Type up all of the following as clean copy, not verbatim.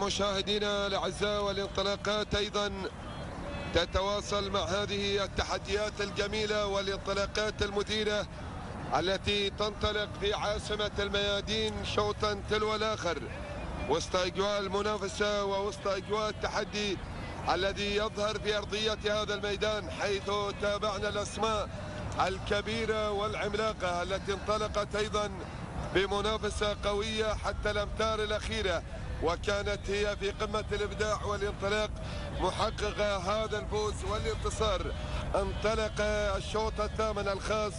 مشاهدينا الاعزاء، والانطلاقات ايضا تتواصل مع هذه التحديات الجميله والانطلاقات المثيره التي تنطلق في عاصمه الميادين شوطا تلو الاخر، وسط اجواء المنافسه ووسط اجواء التحدي الذي يظهر في ارضيه هذا الميدان، حيث تابعنا الاسماء الكبيره والعملاقه التي انطلقت ايضا بمنافسه قويه حتى الامتار الاخيره، وكانت هي في قمة الإبداع والانطلاق محققة هذا الفوز والانتصار. انطلق الشوط الثامن الخاص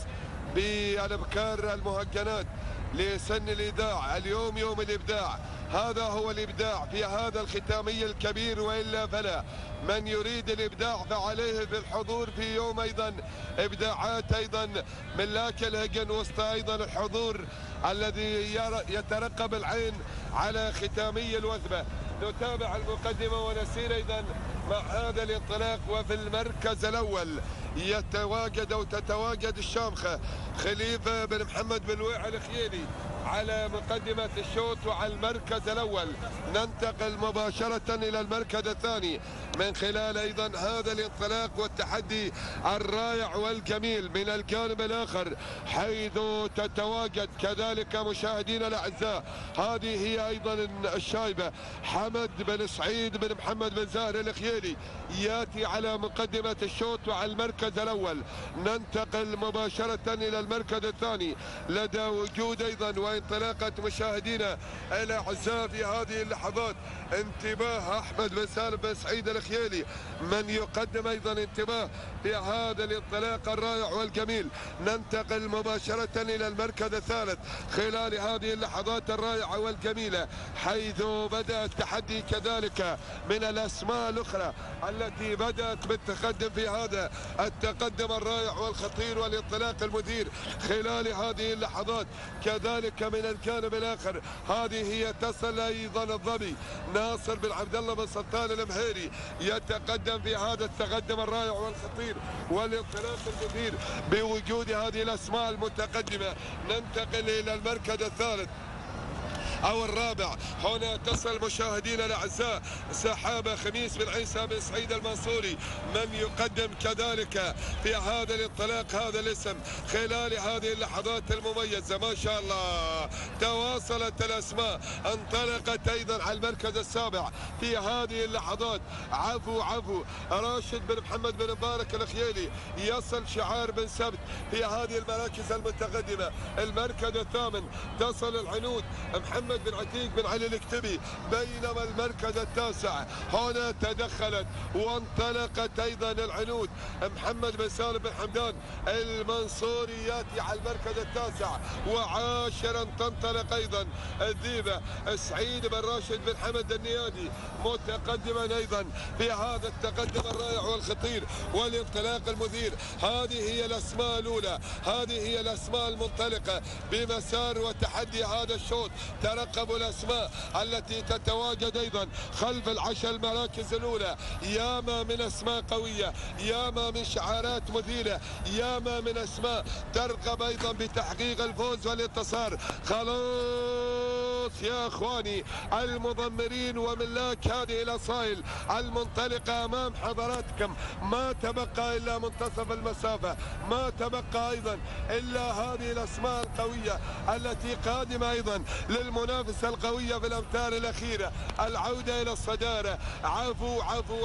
بالأبكار المهجنات لسن الإيداع. اليوم يوم الإبداع، هذا هو الإبداع في هذا الختامي الكبير، وإلا فلا. من يريد الإبداع فعليه بالحضور في يوم أيضا إبداعات أيضا ملاك الهجن، وسط أيضا الحضور الذي يترقب العين على ختامي الوثبة. نتابع المقدمة ونسير أيضا مع هذا الانطلاق. وفي المركز الأول يتواجد أو تتواجد الشامخة خليفة بن محمد بن لويع الخيالي على مقدمة الشوط وعلى المركز الأول. ننتقل مباشرة إلى المركز الثاني من خلال أيضا هذا الانطلاق والتحدي الرائع والجميل من الجانب الآخر، حيث تتواجد كذلك مشاهدينا الأعزاء هذه هي أيضا الشايبة حمد بن سعيد بن محمد بن زاهر الخيالي يأتي على مقدمة الشوط وعلى المركز الأول. ننتقل مباشرة إلى المركز الثاني لدى وجود أيضا وانطلاقة مشاهدينا الأعزاء في هذه اللحظات انتباه أحمد بن سالم بن سعيد الخيالي، من يقدم أيضا انتباه في هذا الانطلاق الرائع والجميل. ننتقل مباشرة إلى المركز الثالث خلال هذه اللحظات الرائعة والجميلة، حيث بدأ التحدي كذلك من الأسماء الأخرى التي بدأت بالتقدم في هذا التقدم الرائع والخطير والانطلاق المثير خلال هذه اللحظات. كذلك من الجانب الآخر هذه هي تصل أيضا الظبي ناصر بن عبد الله بن سلطان المهيري يتقدم في هذا التقدم الرائع والخطير والانطلاق المثير بوجود هذه الأسماء المتقدمة. ننتقل إلى المركز الثالث أو الرابع. هنا تصل مشاهدينا الأعزاء سحابة خميس بن عيسى بن سعيد المنصوري، من يقدم كذلك في هذا الانطلاق هذا الاسم خلال هذه اللحظات المميزة. ما شاء الله تواصلت الأسماء. انطلقت أيضا على المركز السابع في هذه اللحظات عفو راشد بن محمد بن مبارك الخيالي، يصل شعار بن سبت في هذه المراكز المتقدمة. المركز الثامن تصل العنود محمد بن عتيق بن علي الكتبي، بينما المركز التاسع هنا تدخلت وانطلقت ايضا العنود محمد بن سالم بن حمدان المنصوري ياتي على المركز التاسع. وعاشرا تنطلق ايضا الذيبه سعيد بن راشد بن حمد النيادي متقدما ايضا في هذا التقدم الرائع والخطير والانطلاق المثير. هذه هي الاسماء الاولى، هذه هي الاسماء المنطلقه بمسار وتحدي هذا الشوط. ترقبوا الأسماء التي تتواجد أيضا خلف العشر المراكز الأولى. ياما من أسماء قوية، ياما من شعارات مثيرة، ياما من أسماء ترغب أيضا بتحقيق الفوز والانتصار. خلاص يا أخواني المضمرين وملاك هذه الأصائل المنطلقة أمام حضراتكم، ما تبقى إلا منتصف المسافة، ما تبقى أيضا إلا هذه الأسماء القوية التي قادمة أيضا للمنافسة القوية في الأمتار الأخيرة. العودة إلى الصدارة، عفو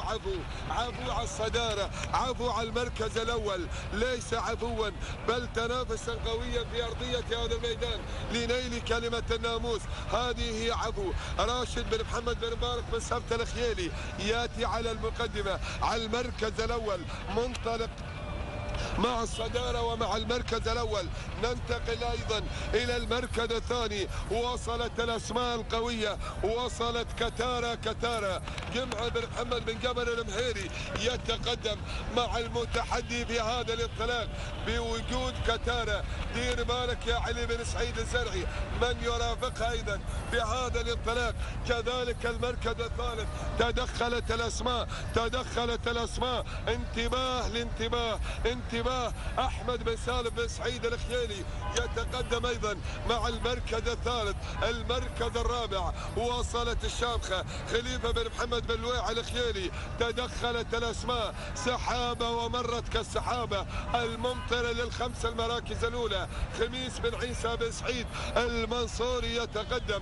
على الصدارة، عفو على المركز الأول، ليس عفوا بل تنافسا قويا في أرضية هذا الميدان لنيل كلمة الناموس. هذه هي عفو راشد بن محمد بن مبارك بن سبت الخيالي يأتي على المقدمة على المركز الأول منطلق مع الصدارة ومع المركز الأول. ننتقل أيضا إلى المركز الثاني. وصلت الأسماء القوية، وصلت كتارة جمع بن محمد بن جبل المهيري يتقدم مع المتحدي في هذا الانطلاق بوجود كتارة. دير بالك يا علي بن سعيد الزرعي من يرافقها أيضا في هذا الانطلاق. كذلك المركز الثالث تدخلت الأسماء انتباه انتباه احمد بن سالم بن سعيد الخيالي يتقدم ايضا مع المركز الثالث. المركز الرابع وصلت الشامخه خليفه بن محمد بن لويع الخيالي. تدخلت الاسماء سحابه ومرت كالسحابه الممطره للخمس المراكز الاولى. خميس بن عيسى بن سعيد المنصوري يتقدم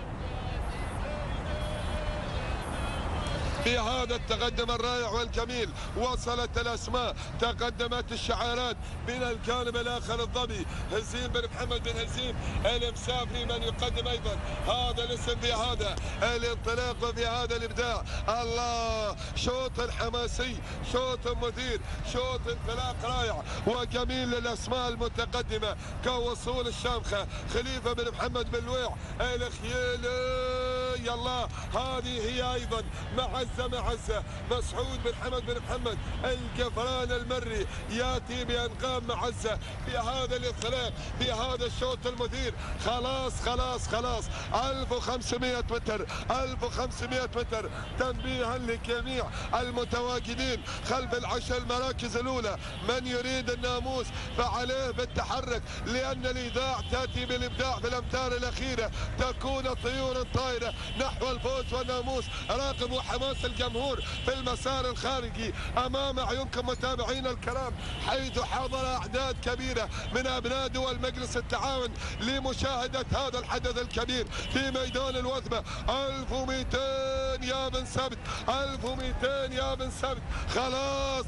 في هذا التقدم الرائع والجميل. وصلت الاسماء، تقدمت الشعارات من الجانب الاخر الظبي هزيم بن محمد بن هزيم المسافري من يقدم ايضا هذا الاسم في هذا الانطلاق وفي هذا الابداع. الله، شوط حماسي، شوط مثير، شوط انطلاق رائع وجميل للاسماء المتقدمه كوصول الشامخه خليفه بن محمد بن لويع الخيالي. يلا، هذه هي ايضا معزه مسعود بن حمد بن محمد الجفران المري ياتي بانقام معزه في هذا الانطلاق في هذا الشوط المثير. خلاص 1500 متر 1500 متر. تنبيها لجميع المتواجدين خلف العشر المراكز الاولى، من يريد الناموس فعليه بالتحرك، لان الاذاعه تاتي بالابداع في الامتار الاخيره، تكون طيور طائره نحو الفوز والناموس. راقب وحماس الجمهور في المسار الخارجي امام عيونكم متابعينا الكرام، حيث حضر اعداد كبيره من ابناء دول مجلس التعاون لمشاهده هذا الحدث الكبير في ميدان الوثبه. 1200 يا بن سبت، 1200 يا بن سبت. خلاص،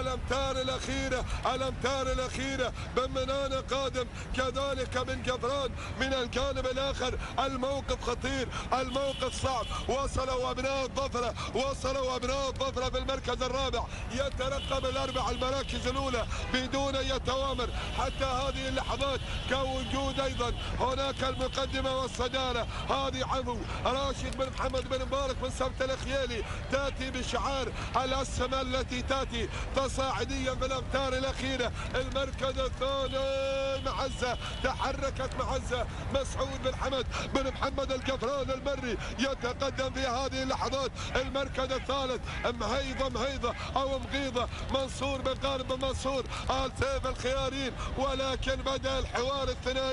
الامتار الاخيره بن منانه قادم، كذلك بن جبران من الجانب الاخر. الموقف خطير، الموقف صعب. وصلوا ابناء الظفره في المركز الرابع، يترقب الاربع المراكز الاولى بدون اي توامر حتى هذه اللحظات، كوجود ايضا هناك المقدمه والصداره. هذه عفو راشد بن محمد بن مبارك بن سبت الخيالي تاتي بشعار الاسماء التي تاتي تصاعديا في الامتار الاخيره. المركز الثاني معزه، تحركت معزه مسعود بن حمد بن محمد الجفران المري يتقدم في هذه اللحظات. المركز الثالث مهيضه او مغيضه منصور بن غانم بن منصور آل سيف الخيارين. ولكن بدا الحوار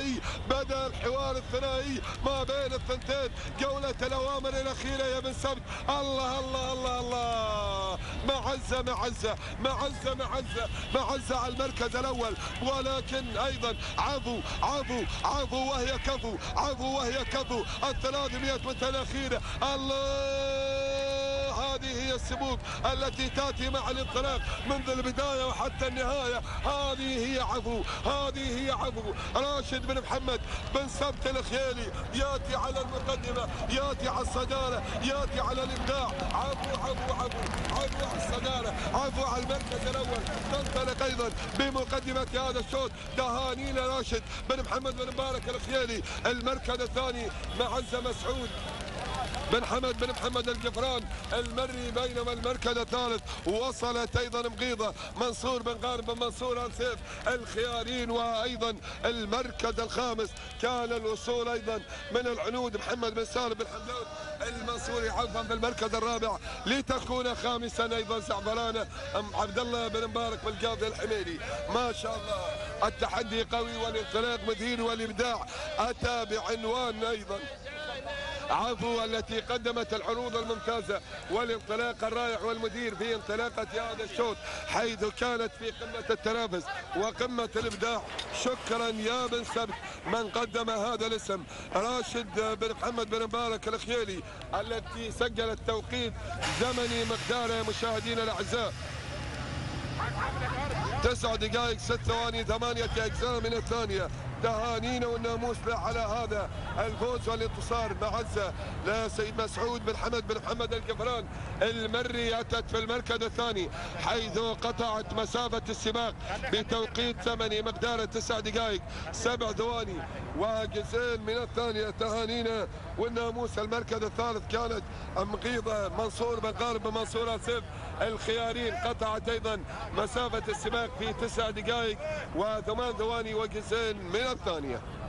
الثنائي ما بين الثنتين. جوله الاوامر الاخيره يا بن سبت. الله معزه على المركز الاول، ولكن ايضا عفو وهي كفو 300 متر الاخيره. الله، هذه هي السبوق التي تاتي مع الانطلاق منذ البدايه وحتى النهايه. هذه هي عفو راشد بن محمد بن سبت الخيالي ياتي على المقدمه، ياتي على الصداره، ياتي على الابداع. عفو على الصداره، عفو على المركز الاول. تنطلق ايضا بمقدمه هذا الشوط تهاني راشد بن محمد بن مبارك الخيالي. المركز الثاني معزه مسعود بن حمد بن محمد الجفران المري، بينما المركز الثالث وصلت ايضا مغيضه منصور بن غانم بن منصور آل سيف الخيارين. وايضا المركز الخامس كان الوصول ايضا من العنود محمد بن سالم بن حمدان المنصوري عفوا في المركز الرابع، لتكون خامسا ايضا زعفرانه عبد الله بن مبارك بالقاضي الحميري. ما شاء الله، التحدي قوي والانطلاق مثير والابداع اتى بعنوان ايضا عفو التي قدمت العروض الممتازة والانطلاق الرائع والمدير في انطلاقة هذا الشوط، حيث كانت في قمة التنافس وقمة الإبداع. شكرا يا بن سبت من قدم هذا الاسم، راشد بن محمد بن مبارك الخيالي، التي سجلت توقيت زمني مقداره مشاهدينا الأعزاء 9 دقائق 6 ثواني 8 أجزاء من الثانية. تهانينا والناموس على هذا الفوز والانتصار. معزة لسيد مسعود بن حمد بن محمد الجفران المري أتت في المركز الثاني، حيث قطعت مسافة السباق بتوقيت زمني مقداره 9 دقائق 7 ثواني وجزئين من الثانية. تهانينا والناموس. المركز الثالث كانت مغيضة منصور بن غانم بن منصور آل سيف الخيارين، قطعت ايضا مسافة السباق في 9 دقائق و8 ثواني وجزئين من الثانية.